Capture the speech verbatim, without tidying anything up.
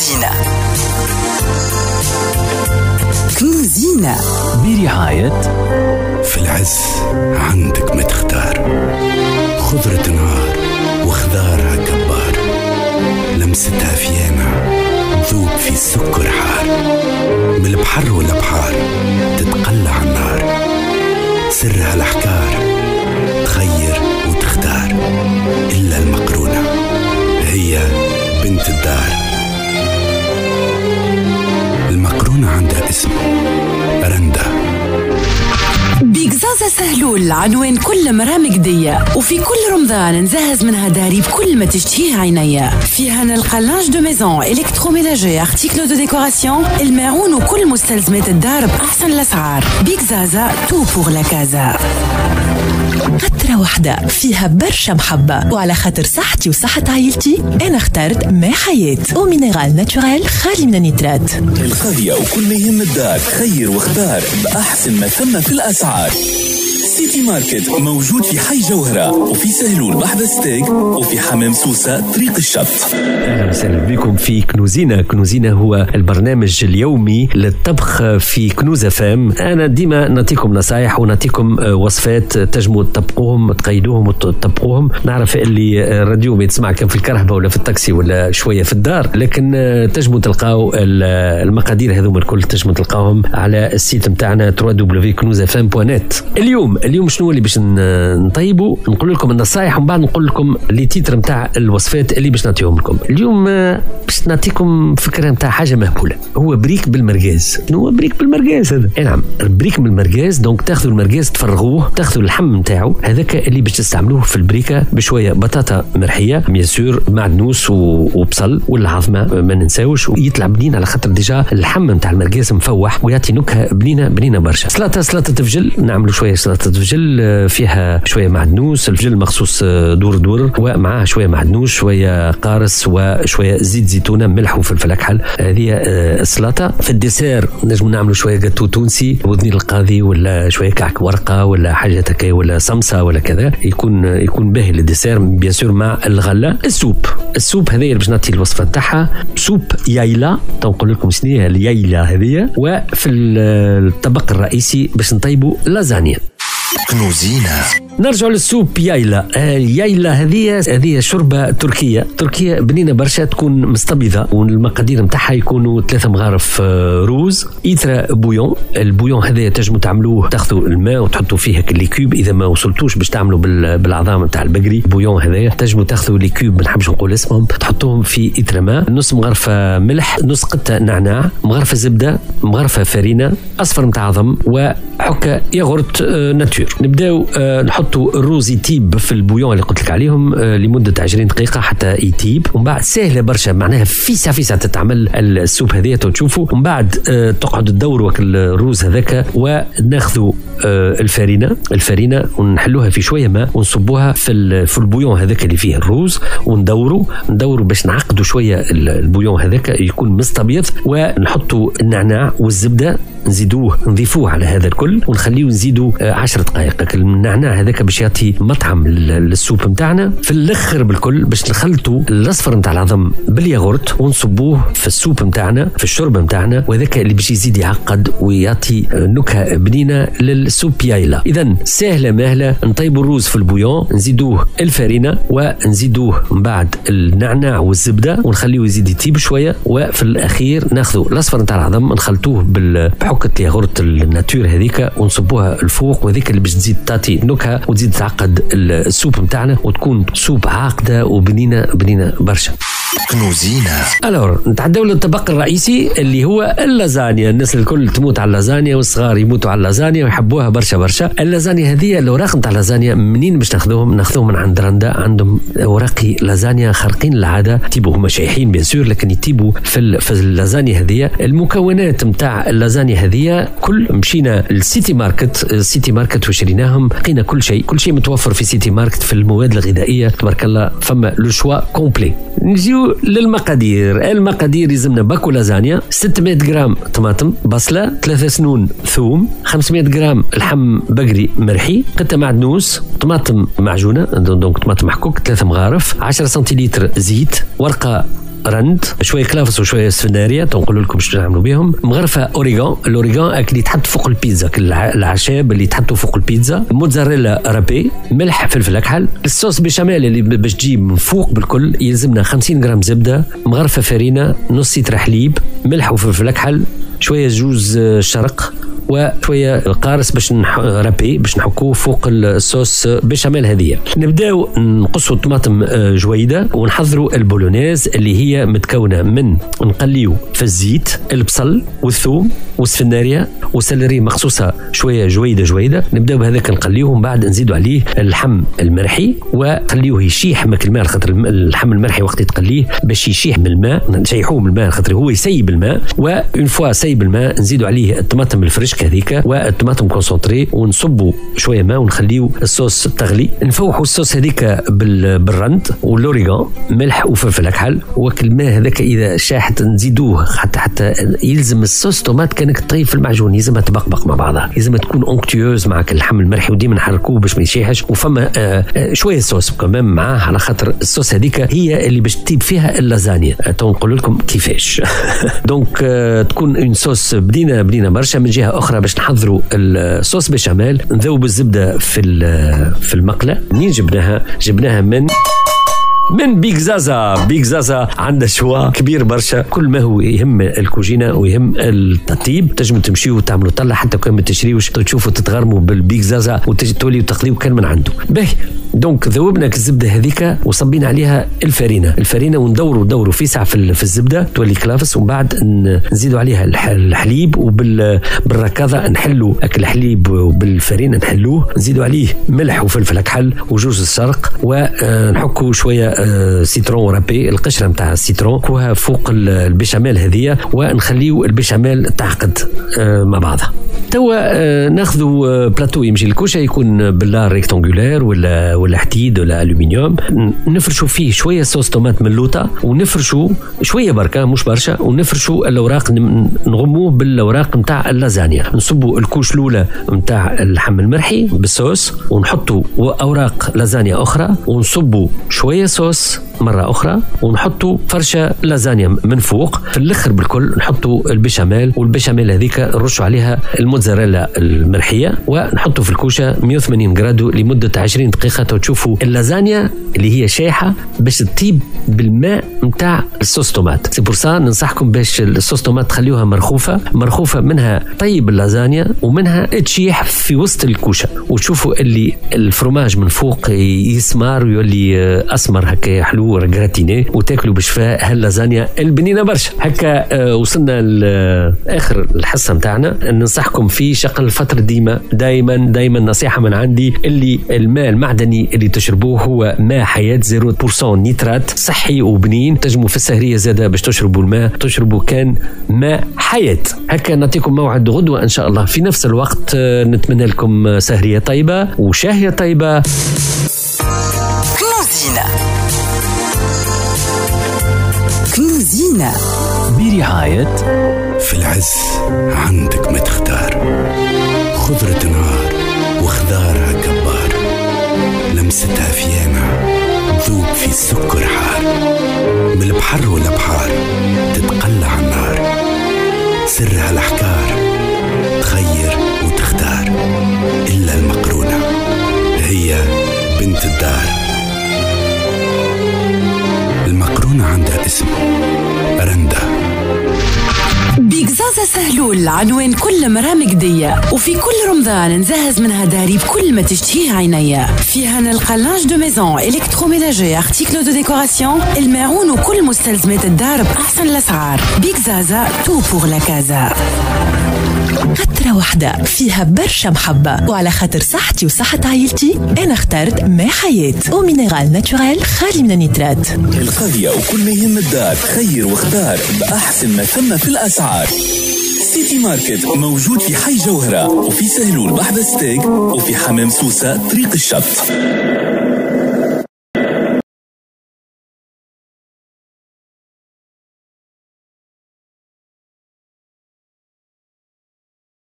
كنوزينا. كنوزينا برعاية في العز عندك ما تختار، خضرة نهار وخضارها كبار، لمستها فيانا تذوب في السكر حار، من البحر والبحار تتقلع النار، سرها الأحكار تغير وتختار، إلا المقرونة هي بنت الدار. المقرونة عندها اسم رندا. بيكزازا سهلول عنوان كل مرام جدية، وفي كل رمضان نزهز منها داري بكل ما تشتهيه عينيا. فيها نلقى لانج دو ميزون، الكتروميناجي، ارتيكلو دو ديكوراسيون، الماعون وكل مستلزمات الدار بأحسن الأسعار. بيكزازا تو بور لا كازا. قطرة واحدة فيها برشا محبة، وعلى خاطر صحتي وصحة عائلتي أنا اخترت ماء حياة ومينيرال ناتورال خالي من النيترات. القضية وكل ما يهم الدار خير واختار بأحسن ما ثم في الأسعار. سيتي ماركت موجود في حي جوهرة، وفي سهلول بحذا ستيك، وفي حمام سوسة طريق الشط. أهلا وسهلا بكم في كنوزينا. كنوزينا هو البرنامج اليومي للطبخ في كنوز فام. أنا ديما نعطيكم نصايح ونعطيكم وصفات تجموا تطبقوهم تقيدوهم وتطبقوهم. نعرف اللي الراديو بيتسمع كان في الكرهبة ولا في التاكسي ولا شوية في الدار، لكن تجموا تلقاو المقادير هذوم الكل تجموا تلقاوهم على السيت متاعنا دبليو دبليو دبليو دوت كنوز فام دوت نت. اليوم اليوم شنو اللي باش نطيبوا؟ نقول لكم النصائح ومن بعد نقول لكم لي تيتر نتاع الوصفات اللي باش نعطيهم لكم. اليوم باش نعطيكم فكره نتاع حاجه مهبوله، هو بريك بالمرغاز. شنو هو بريك بالمرغاز هذا؟ اي نعم، بريك بالمرغاز. دونك تاخذوا المرغاز تفرغوه، تاخذوا اللحم نتاعو هذاك اللي باش تستعملوه في البريكه بشويه بطاطا مرحيه بيان سور، معدنوس وبصل والعظمه ما ننساوش، ويطلع بنين على خاطر ديجا اللحم نتاع المرغاز مفوح ويعطي نكهه بنينه بنينه برشا. سلطه سلطه تفجل، نعملوا شويه سلطه تفجل فيها شويه معدنوس، الفجل مخصوص دور دور ومعها شويه معدنوس شويه قارص وشويه زيت زيتونه ملح وفلفل اكحل. هذه السلطه. في الديسير نجم نعملوا شويه جاتو تونسي، وذني القاضي ولا شويه كعك ورقه ولا حاجه هكا ولا صمصه ولا كذا، يكون يكون باهي للديسير بيان سور مع الغله. السوب السوب هذه اللي باش نعطي الوصفه نتاعها، سوب يايلا. نقول لكم شنو هي اليايلا هذه. وفي الطبق الرئيسي باش نطيبوا لازانيا. كنوزينا. نرجع للسوب يايلا. يايلا هذه هذه شوربه تركيه تركيه بنينه برشا، تكون مستبيضه، والمقادير نتاعها يكونوا ثلاثه مغارف روز، ايترا بويون. البويون هذا تنجموا تعملوه، تاخذوا الماء وتحطوا فيه لي كوب. اذا ما وصلتوش باش تعملوا بالعظام نتاع البقري بويون هذا، تنجموا تاخذوا لي كوب ما نحبش نقول اسمهم، تحطوهم في ايترا ماء، نص مغرفه ملح، نص قطه نعناع، مغرفه زبده، مغرفه فرينه، اصفر نتاع عظم، وحكه ياغورت ناتور. نبداو نحط الروز يتيب في البويون اللي قلت لك عليهم لمده عشرين دقيقه حتى يتيب، ومن بعد سهله برشا، معناها فيسا فيسا تتعمل السوب هذه تشوفوا. ومن بعد تقعدوا تدوروا الروز هذاك، وناخذوا الفرينه الفرينه ونحلوها في شويه ماء ونصبوها في في البويون هذاك اللي فيه الروز، وندوروا ندوروا باش نعقدوا شويه البويون هذاك يكون مستبيض، ونحطوا النعناع والزبده نزيدوه نضيفوه على هذا الكل، ونخليه نزيدوا عشر دقائق. النعناع هذاك باش يعطي مطعم للسوب نتاعنا. في الاخر بالكل باش نخلطوا الاصفر نتاع العظم بالياغورت ونصبوه في السوب نتاعنا، في الشوربه نتاعنا، وهذاك اللي باش يزيد يعقد ويعطي نكهه بنينه للسوب يايلا. اذا سهله ماهله، نطيبوا الروز في البويون، نزيدوه الفرينه، ونزيدوه من بعد النعناع والزبده، ونخليه يزيد يطيب شويه، وفي الاخير ناخذوا الاصفر نتاع العظم نخلطوه بحكه الياغورت الناتور هذيك ونصبوها الفوق، وهذيك اللي باش تزيد تعطي نكهه وتزيد تعقد السوب نتاعنا، وتكون سوب عاقده وبنينه بنينه برشا. كنوزينا. الور نتعداو للطبق الرئيسي اللي هو اللازانيا. الناس الكل تموت على اللازانيا، والصغار يموتوا على اللازانيا ويحبوها برشا برشا. اللازانيا هذه الأوراق نتاع اللازانيا منين باش ناخذوهم؟ ناخذوهم من عند رندا، عندهم اوراقي لازانيا خارقين العاده، تيبوا هما شايحين بيان سور، لكن يتيبوا في في اللازانيا هذه. المكونات نتاع اللازانيا هذه كل مشينا للسيتي ماركت، السيتي ماركت وشريناهم، لقينا كل شيء كل شيء متوفر في سيتي ماركت. في المواد الغذائيه تبارك الله فما لو شوا كومبلي. نجيو للمقادير. المقادير يلزمنا باكو لازانيا، ستمائة جرام طماطم، بصله، ثلاثة سنون ثوم، خمسمائة جرام لحم بقري مرحي، قطه معدنوس، طماطم معجونه دونك طماطم محكوك ثلاثة مغارف، عشرة سنتيلتر زيت، ورقه رند، شويه كلافس وشويه سفناريا تنقول لكم شنو نعملوا بهم، مغرفه اوريغان، الاوريغان اللي يتحط فوق البيتزا، العشاب اللي يتحطوا فوق البيتزا، موتزاريلا رابي، ملح، فلفل اكحل، الصوص بيشاميل اللي باش تجيب من فوق بالكل يلزمنا خمسين غرام زبده، مغرفه فرينه، نص لتر حليب، ملح وفلفل اكحل، شويه جوز شرق وشويه القارص باش نرابي باش نحكوه فوق الصوص بيشاميل. هذه نبداو نقصوا الطماطم جويده ونحضروا البولونيز اللي هي متكونه من نقليو في الزيت البصل والثوم والسفناريا والسلري مخصوصه شويه جويده جويده، نبداو بهذاك نقليوه ومن بعد نزيدوا عليه اللحم المرحي وخليوه يشيح ماك الماء، خاطر اللحم المرحي وقت تقليه باش يشيح من الماء، نشيحوه من الماء خاطر هو يسيب الماء، وان فوا سيب الماء نزيدوا عليه الطماطم الفريش هذيك والطماطم كونسونطري ونصبوا شويه ماء ونخليو الصوص تغلي، نفوحوا الصوص هذيك بالرند واللوريغان، ملح وفلفل اكحل، وك الماء هذاك اذا شاحت نزيدوه حتى حتى يلزم الصوص طوماط كانك تطيب في المعجون، يلزمها تبقبق مع بعضها، يلزم تكون اونكتيوز معك اللحم المرحي وديما نحركوه باش ما يشيحش، وفما آه آه شويه صوص كمان معاه على خاطر الصوص هذيك هي اللي باش تطيب فيها اللازانيا، تنقول لكم كيفاش. دونك آه تكون اون صوص بدينا بدينا برشا. من جهه اخرى باش نحضروا الصوص بيشاميل نذوبوا الزبده في في المقله. منين جبناها؟ جبناها من من بيك زازا. بيك زازا عنده شوا كبير برشا، كل ما هو يهم الكوجينه ويهم التطيب تنجموا تمشيوا وتعملوا طله، حتى كان ما تشريوش تشوفوا تتغرموا بالبيك زازا وتوليوا تقليوا كان من عنده. باهي دونك ذوبنا الزبده هذيك وصبينا عليها الفرينه الفرينه وندوروا ندوروا في ساعه في, في الزبده تولي كلافس، ومن بعد نزيدوا عليها الحليب وبالركاضه نحلوا اكل الحليب وبالفرينه نحلوه، نزيدوا عليه ملح وفلفل اكحل وجوز الشرق ونحكوا شويه سيترون رابي، القشره نتاع السيترون كوها فوق البيشاميل هذيا ونخليو البيشاميل تعقد مع بعضها. توا ناخذوا بلاتو يمشي الكوشه يكون باللار ريكتانغولير ولا ولا حديد ولا الومنيوم، نفرشوا فيه شويه صوص طوماط ملوطه ونفرشوا شويه بركه مش برشا، ونفرشوا الاوراق نغموه بالاوراق نتاع اللازانيا، نصبوا الكوش الاولى نتاع اللحم المرحي بالصوص ونحطوا اوراق لازانيا اخرى ونصبوا شويه صوص مرة أخرى ونحطوا فرشة لازانيا من فوق، في الآخر بالكل نحطوا البيشاميل، والبيشاميل هذيك نرشوا عليها الموتزاريلا المرحية ونحطوا في الكوشة مية وثمانين جرادو لمدة عشرين دقيقة، وتشوفوا اللازانيا اللي هي شايحة باش تطيب بالماء متاع الصوص تومات. سي بورسا ننصحكم باش الصوص تومات تخليوها مرخوفة مرخوفة منها طيب اللازانيا ومنها تشيح في وسط الكوشة، وتشوفوا اللي الفرماج من فوق يسمر ويولي أسمر هكا حلو رجراتيني وتاكلوا بشفاء هاللازانيا البنينه برشا هكا. آه وصلنا لاخر الحصه نتاعنا. ننصحكم في شغل الفتره ديما دايما دايما نصيحه من عندي، اللي الماء المعدني اللي تشربوه هو ماء حياه صفر بالمئة نيترات صحي وبنين، تنجموا في السهريه زاده باش تشربوا الماء تشربوا كان ماء حياه. هكا نعطيكم موعد غدوه ان شاء الله في نفس الوقت. آه نتمنى لكم سهريه طيبه وشاهيه طيبه. كنوزينة كنوزينة برعاية في العز عندك ما تختار، خضرة نهار وخضارها كبار، لمستها فيانا ذوب في السكر حار، من البحر والبحار تتقلع النار، سرها الأحكار تخير وتختار، إلا المقرونة هي بنت الدار. المقرونة عندها اسم رندا. بيك زازا سهلول عنوان كل مرام قدية، وفي كل رمضان نزهز منها داري بكل ما تشتهيه عينيا. فيها نلقى لانج دو ميزون، الكتروميناجي، ارتيكلو دو ديكوراسيون، الماعون وكل مستلزمات الدار بأحسن الأسعار. بيك زازا تو بور لا كازا. قطرة واحدة فيها برشا محبة، وعلى خاطر صحتي وصحة عائلتي أنا اخترت ماء حياة ومينيرال ناتورال خالي من النيترات. القضية وكل ما يهم الدار خير واختار بأحسن ما ثم في الأسعار. سيتي ماركت موجود في حي جوهرة وفي سهلول بحبستيك وفي حمام سوسة طريق الشط.